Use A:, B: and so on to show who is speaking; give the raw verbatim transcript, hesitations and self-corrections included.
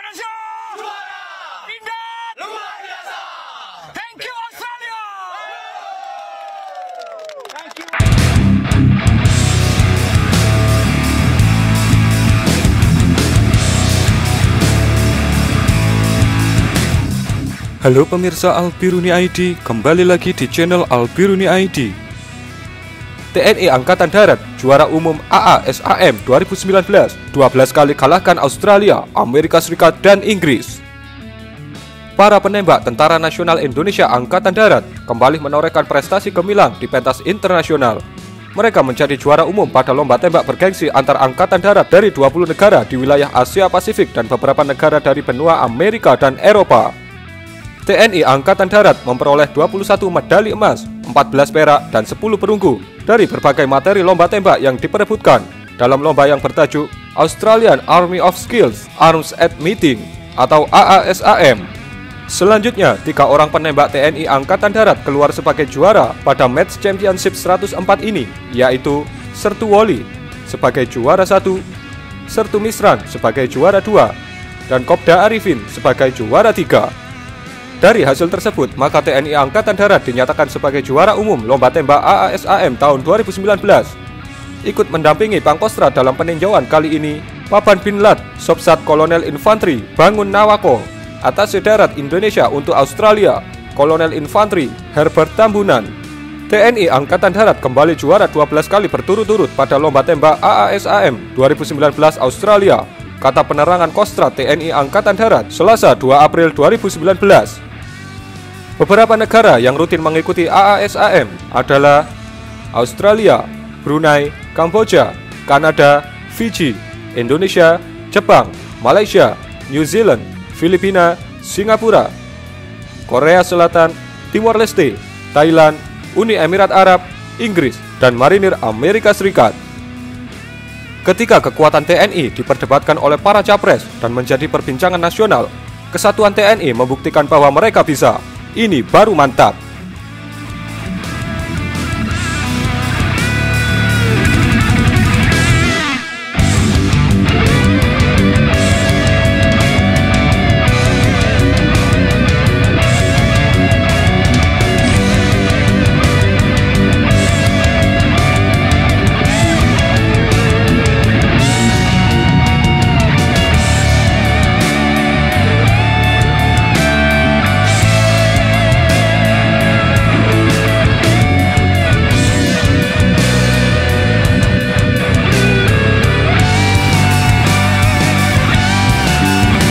A: Indonesia juara, Pindad luar biasa. Thank you Australia. Thank you.
B: Halo pemirsa Albiruni I D, kembali lagi di channel Albiruni I D. T N I Angkatan Darat juara umum A A S A M dua ribu sembilan belas dua belas kali kalahkan Australia, Amerika Serikat, dan Inggris. Para penembak Tentara Nasional Indonesia Angkatan Darat kembali menorehkan prestasi gemilang di pentas internasional. Mereka menjadi juara umum pada lomba tembak bergengsi antar angkatan darat dari dua puluh negara di wilayah Asia Pasifik dan beberapa negara dari benua Amerika dan Eropa. T N I Angkatan Darat memperoleh dua puluh satu medali emas, empat belas perak, dan sepuluh perunggu dari berbagai materi lomba tembak yang diperebutkan dalam lomba yang bertajuk Australian Army of Skills Arms at Meeting atau A A S A M. Selanjutnya, tiga orang penembak T N I Angkatan Darat keluar sebagai juara pada Match Championship seratus empat ini, yaitu Sertu Woli sebagai juara satu, Sertu Misran sebagai juara dua, dan Kopda Arifin sebagai juara tiga. Dari hasil tersebut, maka T N I Angkatan Darat dinyatakan sebagai juara umum lomba tembak A A S A M tahun dua ribu sembilan belas. Ikut mendampingi Pangkostrat dalam peninjauan kali ini, Paban Binlat, Sobsat Kolonel Infantri Bangun Nawako, Atase Darat Indonesia untuk Australia, Kolonel Infantri Herbert Tambunan. T N I Angkatan Darat kembali juara dua belas kali berturut-turut pada lomba tembak A A S A M dua ribu sembilan belas Australia, kata penerangan Kostrat T N I Angkatan Darat Selasa dua April dua ribu sembilan belas. Beberapa negara yang rutin mengikuti A A S A M adalah Australia, Brunei, Kamboja, Kanada, Fiji, Indonesia, Jepang, Malaysia, New Zealand, Filipina, Singapura, Korea Selatan, Timor Leste, Thailand, Uni Emirat Arab, Inggris, dan Marinir Amerika Serikat. Ketika kekuatan T N I diperdebatkan oleh para capres dan menjadi perbincangan nasional, kesatuan T N I membuktikan bahwa mereka bisa. Ini baru mantap.